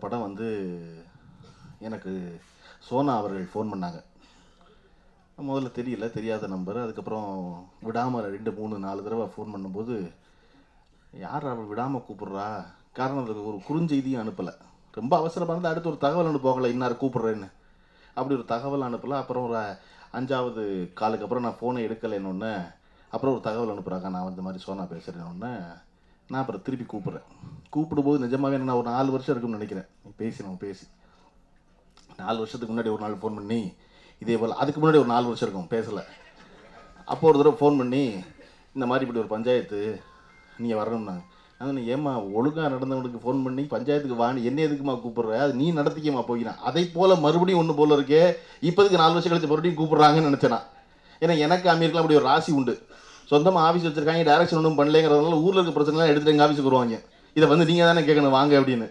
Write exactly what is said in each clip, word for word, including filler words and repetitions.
படம் வந்து எனக்கு சோனா அவர்கள் ஃபோன் பண்ணாங்க. முதல்ல தெரியல, தெரியாத நம்பர். அதுக்கப்புறம் விடாமல் ரெண்டு மூணு நாலு தடவை ஃபோன் பண்ணும்போது யார் அவள் விடாமல் கூப்பிட்றா, காரணம் அதுக்கு ஒரு குறுஞ்செய்தியும் அனுப்பலை. ரொம்ப அவசரமாக இருந்தால் அடுத்து ஒரு தகவல் அனுப்புவாங்களே, இன்னார் கூப்பிட்றேன்னு. அப்படி ஒரு தகவல் அனுப்பலை. அப்புறம் ஒரு அஞ்சாவது காலுக்கு அப்புறம் நான் ஃபோனை எடுக்கலைன்னொன்னே அப்புறம் ஒரு தகவல் அனுப்புகிறாங்க, நான் இந்த மாதிரி சோனா பேசுகிறேன்னொன்னே நான் அப்புறம் திருப்பி கூப்பிட்றேன். கூப்பிடும்போது நிஜமாகவே நான் ஒரு நாலு வருஷம் இருக்குன்னு நினைக்கிறேன் பேசி நம்ம பேசி நாலு வருஷத்துக்கு முன்னாடி ஒரு நாள் ஃபோன் பண்ணி இதே போல், அதுக்கு முன்னாடி ஒரு நாலு வருஷம் இருக்கும் பேசலை. அப்போ ஒரு தடவை ஃபோன் பண்ணி இந்த மாதிரி இப்படி ஒரு பஞ்சாயத்து நீங்கள் வரணும்னாங்க. நான் ஏம்மா ஒழுங்காக நடந்தவனுக்கு ஃபோன் பண்ணி பஞ்சாயத்துக்கு வாணி என்ன எதுக்குமா கூப்பிட்ற, அது நீ நடத்திக்கமா போய்கிறான். அதை போல் மறுபடியும் ஒன்று போல் இருக்கே, இப்போதுக்கு நாலு வருஷம் கழிச்சு மறுபடியும் கூப்பிட்றாங்கன்னு நினச்சேனா. ஏன்னா எனக்கு அமீருக்குலாம் அப்படி ஒரு ராசி உண்டு. சொந்தமாக ஆஃபீஸ் வச்சுருக்காங்க, டேரக்ஷன் ஒன்றும் பண்ணலைங்கிறதுனால ஊரில் இருக்க பிரச்சனைலாம் எடுத்துகிட்டு எங்கள் ஆஃபீஸுக்கு வருவாங்க. இதை வந்து நீங்கள் தானே கேட்கணும் வாங்க அப்படின்னு.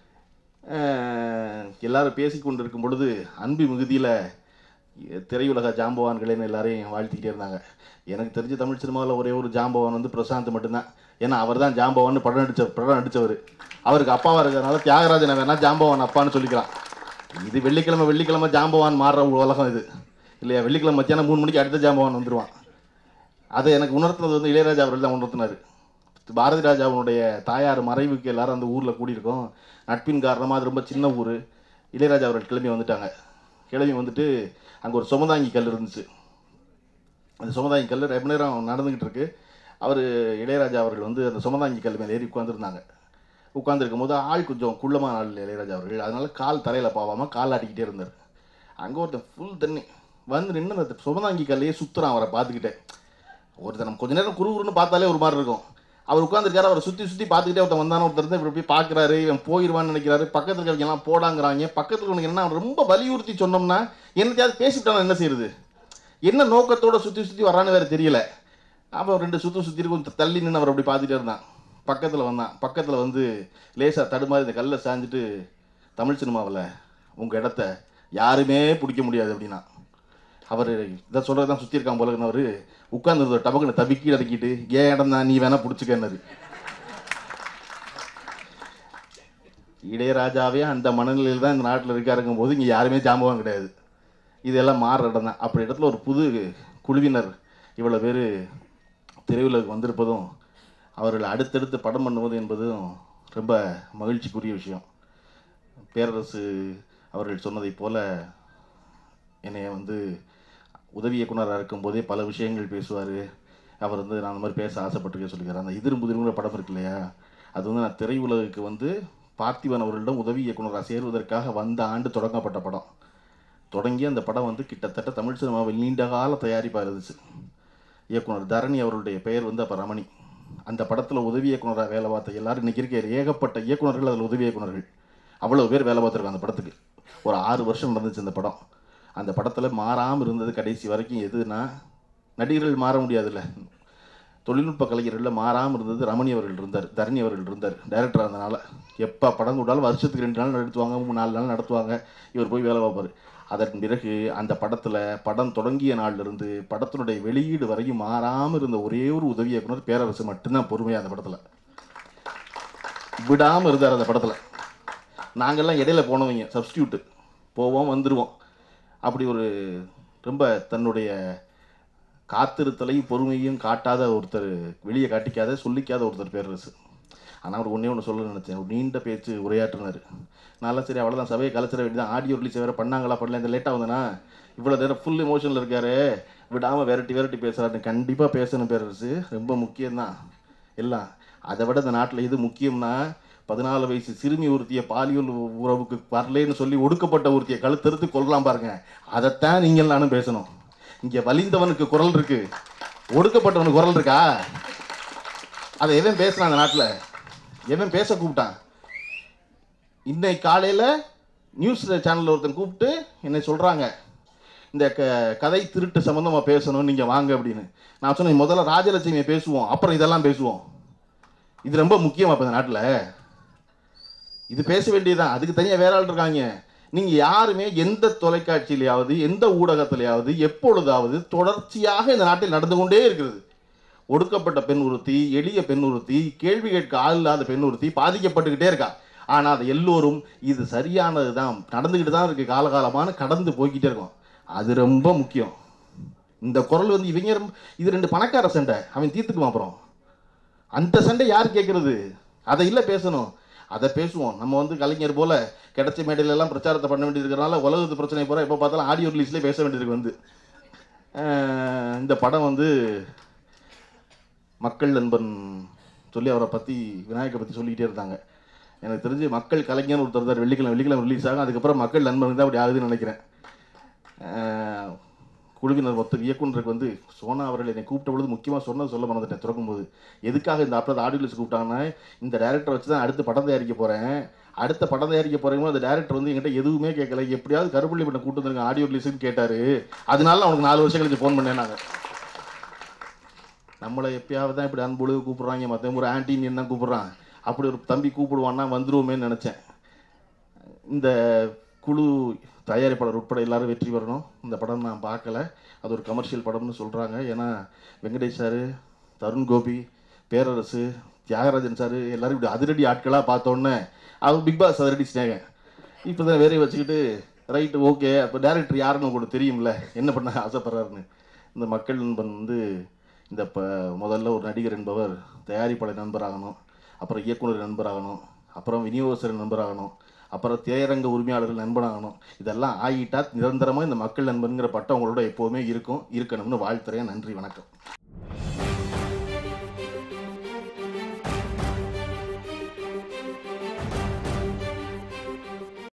எல்லோரும் பேசி கொண்டு இருக்கும் பொழுது அன்பு மிகுதியில் திரையுலக ஜாம்பவான்களேன்னு எல்லாரையும் வாழ்த்திக்கிட்டே இருந்தாங்க. எனக்கு தெரிஞ்ச தமிழ் சினிமாவில் ஒரே ஒரு ஜாம்பவான் வந்து பிரசாந்த் மட்டும்தான். ஏன்னா அவர் தான் ஜாம்பவான்னு படம் நடித்த படம் நடித்தவர். அவருக்கு அப்பாவாக இருக்கிறதுனால தியாகராஜனை வேணா ஜாம்பவான் அப்பான்னு சொல்லிக்கலாம். இது வெள்ளிக்கிழமை வெள்ளிக்கிழமை ஜாம்பவான் மாறுற உலகம் இது இல்லையா. வெள்ளிக்கிழமை மத்தியானம் மூணு மணிக்கு அடுத்த ஜாம்பவான் வந்துடுவான். அதை எனக்கு உணர்த்தினது வந்து இளையராஜா அவர்கள் தான் உணர்த்தினார். பாரதி ராஜாவுடைய தாயார் மறைவுக்கு எல்லாரும் அந்த ஊரில் கூடியிருக்கோம். நட்பின் காரணமாக அது ரொம்ப சின்ன ஊர். இளையராஜா அவர்கள் கிளம்பி வந்துட்டாங்க. கிளம்பி வந்துட்டு அங்கே ஒரு சுமதாங்கி கல் இருந்துச்சு. அந்த சுமதாங்கி கல் ரொம்ப நேரம் நடந்துக்கிட்டு இருக்கு. அவர் இளையராஜா அவர்கள் வந்து அந்த சுமதாங்கி கல் மேலே ஏறி உட்காந்துருந்தாங்க. உட்காந்துருக்கும் போது ஆள் கொஞ்சம் குள்ளமான ஆள் இளையராஜா அவர்கள். அதனால கால் தரையில் பாவாமல் கால் ஆட்டிக்கிட்டே இருந்தார். அங்கே ஒருத்தன் ஃபுல் தண்ணி வந்து நின்று அந்த சுமதாங்கி கல்லையே சுற்றுறான். அவரை பார்த்துக்கிட்டே ஒருத்தர் நம்ம கொஞ்ச நேரம் குறுகுறுன்னு பார்த்தாலே ஒரு மாதிரி இருக்கும். அவர் உட்காந்துருக்காரு. அவரை சுற்றி சுற்றி பார்த்துக்கிட்டே ஒருத்தன் வந்தானே ஒருத்தர் தான் இப்படி போய் பார்க்குறாரு. இவன் போயிடுவான்னு நினைக்கிறாரு. பக்கத்தில் இருக்கிறவங்கலாம் போடாங்கிறாங்க. பக்கத்தில் உனக்கு என்ன ரொம்ப வலியுறுத்தி சொன்னோம்னா என்னத்தையாவது பேசிவிட்டாலும் என்ன செய்யுது, என்ன நோக்கத்தோடு சுற்றி சுற்றி வரான்னு வேறு தெரியல. அப்போ ரெண்டு சுற்றி சுற்றி கொஞ்சம் தள்ளி நின்று அவர் அப்படி பார்த்துட்டே இருந்தான். பக்கத்தில் வந்தான். பக்கத்தில் வந்து லேசாக தடுமாறி இந்த கல்லை சாஞ்சிட்டு, தமிழ் சினிமாவில் உங்கள் இடத்த யாருமே பிடிக்க முடியாது அப்படின்னா. அவர் இதை சொல்கிறது தான் சுற்றி இருக்கான் போலன்னு அவர் உட்கார்ந்து டபக்குன்னு தவிக்கி அடக்கிட்டு ஏன் இடம் தான் நீ வேணா பிடிச்சிக்கன்னாரு. இளையராஜாவே அந்த மனநிலையில் தான் இந்த நாட்டில் இருக்காருங்கும் போது இங்கே யாருமே ஜாம்பவான் கிடையாது. இதெல்லாம் மாறுற இடம் தான். அப்படி இடத்துல ஒரு புது குழுவினர் இவ்வளோ பேர் திரையுலகுக்கு வந்திருப்பதும் அவர்கள் அடுத்தடுத்து படம் பண்ணுவது என்பதும் ரொம்ப மகிழ்ச்சிக்குரிய விஷயம். பேரரசு அவர்கள் சொன்னதைப் போல என்னைய வந்து உதவி இயக்குனராக இருக்கும்போதே பல விஷயங்கள் பேசுவார். அவர் வந்து நான் அந்த மாதிரி பேச ஆசைப்பட்டுருக்கே சொல்லிக்கிறார். அந்த எதிரும் புதிருங்கிற படம் இருக்கு இல்லையா, அது வந்து நான் திரையுலகுக்கு வந்து பார்த்திபன் அவர்களிடம் உதவி இயக்குனராக சேருவதற்காக வந்த ஆண்டு தொடங்கப்பட்ட படம். தொடங்கி அந்த படம் வந்து கிட்டத்தட்ட தமிழ் சினிமாவில் நீண்ட கால தயாரிப்பாக இருந்துச்சு. இயக்குனர் தரணி அவருடைய பெயர் வந்து அப்போ ரமணி. அந்த படத்தில் உதவி இயக்குனராக வேலை பார்த்த எல்லாரும் இன்றைக்கி இருக்க ஏகப்பட்ட இயக்குனர்கள் அதில் உதவி இயக்குனர்கள் அவ்வளோ பேர் வேலை பார்த்துருக்காங்க. அந்த படத்துக்கு ஒரு ஆறு வருஷம் நடந்துச்சு அந்த படம். அந்த படத்தில் மாறாமல் இருந்தது கடைசி வரைக்கும் எதுனா, நடிகர்கள் மாற முடியாதுல்ல, தொழில்நுட்ப கலைஞர்களில் மாறாமல் இருந்தது ரமணி அவர்கள் இருந்தார், தரணி அவர்கள் இருந்தார் டைரக்டராக இருந்தனால. எப்போ படம் கூடாலும் வருஷத்துக்கு ரெண்டு நாள் நடத்துவாங்க, மூணு நாலு நாள் நடத்துவாங்க. இவர் போய் வேலை பார்ப்பார். அதன் பிறகு அந்த படத்தில் படம் தொடங்கிய நாளிலிருந்து படத்தினுடைய வெளியீடு வரைக்கும் மாறாமல் இருந்த ஒரே ஒரு உதவி இயக்குனர் பேரரசு மட்டும்தான் பொறுமையாக அந்த படத்தில் விடாமல் இருந்தார். அந்த படத்தில் நாங்கள்லாம் இடையில போனவங்க, சப்ஸ்டியூட்டு போவோம் வந்துடுவோம். அப்படி ஒரு ரொம்ப தன்னுடைய காத்திருத்தலையும் பொறுமையும் காட்டாத ஒருத்தர், வெளியே காட்டிக்காத சொல்லிக்காத ஒருத்தர் பேரரசு. ஆனால் அவர் ஒன்றே ஒன்று சொல்ல நினச்சேன். ஒரு நீண்ட பேச்சு உரையாற்றினார். நல்லா சரி அவ்வளோதான், சபையை கலைச்சிட வேண்டியதான். ஆடியோ ரிலீஸ் வேறு பண்ணாங்களா பண்ணல, இந்த லேட்டாக வந்தேன்னா இவ்வளோ நேரம் ஃபுல் எமோஷனில் இருக்காரு, விடாமல் வெரைட்டி வெரைட்டி பேசுகிறாரு. கண்டிப்பாக பேசணும் பேரரசு, ரொம்ப முக்கியம்தான் எல்லாம். அதை விட இந்த நாட்டில் இது முக்கியம்னா, பதினாலு வயசு சிறுமி ஒருத்திய பாலியல் உறவுக்கு வரலேன்னு சொல்லி ஒடுக்கப்பட்ட ஒருத்தியை கழுத்தறுத்து கொள்ளலாம் பாருங்க, அதைத்தான் நீங்கள் நானும் பேசணும். இங்கே வலிந்தவனுக்கு குரல் இருக்கு, ஒடுக்கப்பட்டவனுக்கு குரல் இருக்கா? அதை எவன் பேசுறான் அந்த நாட்டில்? எவன் பேச கூப்பிட்டான்? இன்னைக்கு காலையில் நியூஸ் சேனலில் ஒருத்தன் கூப்பிட்டு என்னை சொல்கிறாங்க, இந்த க கதை திருட்டு சம்மந்தமாக பேசணும் நீங்கள் வாங்க அப்படின்னு. நான் சொன்னேன், முதல்ல ராஜலட்சுமியை பேசுவோம், அப்புறம் இதெல்லாம் பேசுவோம். இது ரொம்ப முக்கியம். அப்போ இந்த நாட்டில் இது பேச வேண்டியதுதான். அதுக்கு தனியாக வேற ஆள் இருக்காங்க. நீங்கள் யாருமே எந்த தொலைக்காட்சியிலையாவது எந்த ஊடகத்திலையாவது எப்பொழுதாவது தொடர்ச்சியாக இந்த நாட்டில் நடந்து கொண்டே இருக்கிறது. ஒடுக்கப்பட்ட பெண் ஒருத்தி, எளிய பெண் ஒருத்தி, கேள்வி கேட்க ஆள் இல்லாத பெண் ஒருத்தி பாதிக்கப்பட்டுக்கிட்டே இருக்கா. ஆனால் அதை எல்லோரும் இது சரியானது தான், நடந்துக்கிட்டு தான் இருக்குது, காலகாலமான கடந்து போய்கிட்டே இருக்கும். அது ரொம்ப முக்கியம். இந்த குரல் வந்து இவங்க ரொம்ப, இது ரெண்டு பணக்கார சண்டை, அவன் தீர்த்துக்குவான். அப்புறம் அந்த சண்டை யார் கேட்குறது? அதை இல்லை பேசணும், அதை பேசுவோம். நம்ம வந்து கலைஞர் போல் கிடைச்ச மேடையிலெல்லாம் பிரச்சாரத்தை பண்ண வேண்டியது இருக்கிறனால உலகத்து பிரச்சனை போகிற எப்போ பார்த்தாலும் ஆடியோ ரிலீஸ்லேயே பேச வேண்டியது வந்து. இந்த படம் வந்து மக்கள் நண்பன் சொல்லி அவரை பற்றி, விநாயகரை பற்றி சொல்லிக்கிட்டே இருந்தாங்க. எனக்கு தெரிஞ்சு மக்கள் கலைஞர் ஒருத்தர் தான் வெள்ளிக்கிழமை வெள்ளிக்கிழமை ரிலீஸ் ஆகும். அதுக்கப்புறம் மக்கள் நண்பனுக்கு தான் அப்படி ஆகுதுன்னு நினைக்கிறேன். குழுவினர் மொத்த இயக்குனருக்கு வந்து சோனா அவர்கள் என்னை கூப்பிட்ட பொழுது முக்கியமாக சொன்னது சொல்ல மறந்துட்டேன் திறக்கும்போது. எதுக்காக இந்த அப்புறம் ஆடியோ ரிலீஸ் கூப்பிட்டாங்கன்னா, இந்த டேரக்டரை வச்சு தான் அடுத்து படம் தயாரிக்க போகிறேன், அடுத்த படம் தயாரிக்க போகிறேங்க. அந்த டேரக்டர் வந்து என்கிட்ட எதுவுமே கேட்கல, எப்படியாவது கருப்புள்ளி பண்ண கூப்பிட்டு வந்துருங்க ஆடியோ ரிலீஸுன்னு கேட்டார். அதனால அவனுக்கு நாலு வருஷம் கழிச்சு ஃபோன் பண்ணேன். நாங்கள் நம்மளை எப்பயாவது தான் இப்படி அன்பொழுது கூப்பிட்றாங்க, மற்றவங்க ஒரு ஆன்டின்னு தான் கூப்பிட்றான், அப்படி ஒரு தம்பி கூப்பிடுவான்னா வந்துருவோமேன்னு நினச்சேன். இந்த குழு தயாரிப்பாளர் உட்பட எல்லாரும் வெற்றி பெறணும். இந்த படம் நான் பார்க்கல, அது ஒரு கமர்ஷியல் படம்னு சொல்கிறாங்க. ஏன்னா வெங்கடேஷ் சார், தருண் கோபி, பேரரசு, தியாகராஜன் சார் எல்லோரும் இப்படி அதிரடி ஆட்களாக பார்த்தோன்னே அவர் பிக் பாஸ் அதிரடி ஸ்நேகம். இப்போ தான் வேறையை வச்சுக்கிட்டு ரைட்டு ஓகே, அப்போ டேரக்டர் யாருன்னு உங்களுக்கு தெரியும்ல, என்ன பண்ண ஆசைப்படுறாருன்னு. இந்த மக்கள் நண்பன் வந்து இந்த இப்போ முதல்ல ஒரு நடிகர் என்பவர் தயாரிப்பாளர் நண்பராகணும், அப்புறம் இயக்குனர் நண்பராகணும், அப்புறம் விநியோகஸ்தர் நண்பராகணும், அப்புறம் திரையரங்க உரிமையாளர்கள் நண்பனாகணும். இதெல்லாம் ஆகிட்டா நிரந்தரமாக இந்த மக்கள் நண்பன்கிற பட்டம் உங்களோட எப்போவுமே இருக்கும், இருக்கணும்னு வாழ்த்துறேன். நன்றி, வணக்கம்.